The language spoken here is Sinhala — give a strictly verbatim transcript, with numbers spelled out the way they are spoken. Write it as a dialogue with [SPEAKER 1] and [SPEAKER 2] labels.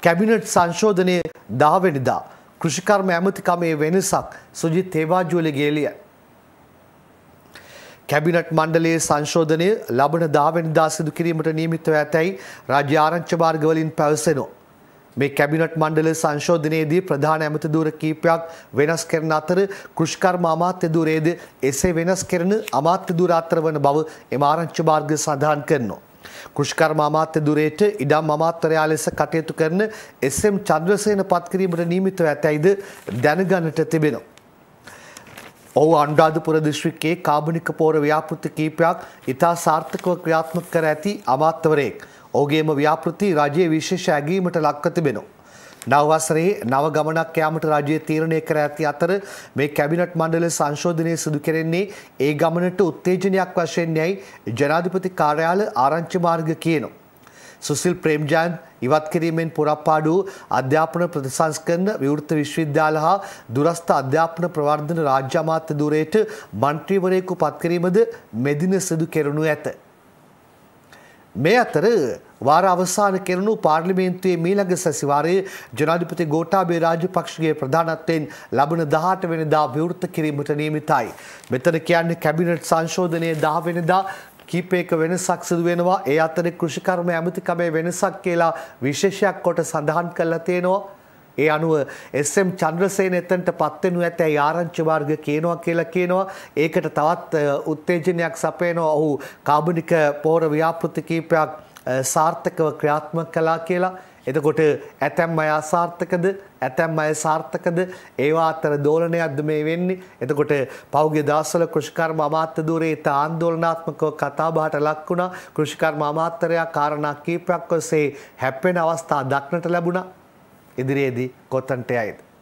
[SPEAKER 1] කැබිනට් සංශෝධනයේ දහ වෙනිදා කෘෂිකර්ම ඇමතිකමේ වෙනසක් සුජිත් තේවාජුවලගේ එළිය. කැබිනට් මණ්ඩලයේ සංශෝධනය ලබන දහ වෙනිදා සිදු කිරීමට නියමිතව ඇතැයි රාජ්‍ය ආරංචි මාර්ගවලින් පැවසෙනවා. මේ කැබිනට් මණ්ඩල සංශෝධනයේදී ප්‍රධාන ඇමති ධූර කීපයක් වෙනස් කරන අතර කෘෂිකර්ම අමාත්‍ය ධූරයේද එසේ වෙනස් කරන අමාත්‍ය ධූර අතර වන බව එම ආරංචි මාර්ග සඳහන් කරනවා. කෘෂිකර්ම අමාත්‍ය ධූරයට ඉඩම් අමාත්‍යරයා ලෙස කටයුතු කරන එස් එම් චන්ද්‍රසේන පත් කිරීමට නියමිතව ඇතැයිද දැනගන්නට තිබෙනවා. ඔහු අනුරාධපුර දිස්ත්‍රික්කයේ කාබනික පෝර ව්‍යාපෘති කීපයක් ඉතා සාර්ථකව ක්‍රියාත්මක කර ඇති අමාත්‍යවරයෙක්. ඔහුගේම ව්‍යාපෘති රජයේ විශේෂ ඇගීමට ලක්ව තිබෙනවා. නව වසරේ නව ගමනක් යාමට රජය තීරණය කර ඇති අතර මේ කැබිනට් මණ්ඩල සංශෝධනය සිදු කෙරෙන්නේ ඒ ගමනට උත්තේජනයක් වශයෙන් යයි ජනාධිපති කාර්යාල ආරංචි මාර්ග කියනවා. සුසිල් ප්‍රේම්ජයන් ඉවත් කිරීමෙන් පුරප්පාඩු අධ්‍යාපන ප්‍රතිසංස්කරණ විවෘත විශ්වවිද්‍යාල හා දුරස්ථ අධ්‍යාපන ප්‍රවර්ධන රාජ්‍ය අමාත්‍ය ධූරයට මන්ත්‍රීවරයෙකු පත් කිරීමද මෙදින සිදු කෙරෙනු ඇත. මේ අතර වාර අවසාන කෙරෙනු පාර්ලිමේන්තුවේ මීළඟ සැසිවාරයේ ජනාධිපති ගෝඨාභය රාජපක්ෂගේ ප්‍රධානත්වයෙන් ලබන දහඅට වෙනිදා විවෘත කිරීමට නියමිතයි. මෙතන කියන්නේ කැබිනට් සංශෝධනයේ දහ වෙනිදා කීපයක වෙනසක් සිදු වෙනවා. ඒ අතරේ කෘෂිකර්ම ඇමතිකමේ වෙනසක් කියලා විශේෂයක් කොට සඳහන් කරලා තියෙනවා. ඒ අනුව එස් එම් චන්ද්‍රසේන එතනට පත් වෙනු ඇතැයි ආරංචි මාර්ග කියනවා කියලා කියනවා. ඒකට තවත් උත්තේජනයක් සපයනවා. ඔහු කාබනික පෝර ව්‍යාපෘති කීපයක් සාර්ථකව ක්‍රියාත්මක කළා කියලා. එතකොට ඇතැම් අය අසාර්ථකද ඇතැම් අය සාර්ථකද ඒවා අතර දෝලනයක්ද මේ වෙන්නේ. එතකොට පෞගේ දවස්වල කෘෂිකර්ම අමාත්‍ය ධූරයේ තා ආందోලනාත්මකව කතා බහට ලක් වුණා. කෘෂිකර්ම අමාත්‍යරයා කාරණා කීපයක් ඔස්සේ හැප්පෙන අවස්ථා දක්නට ලැබුණා. ඉදිරියේදී කොතන්ට යයිද?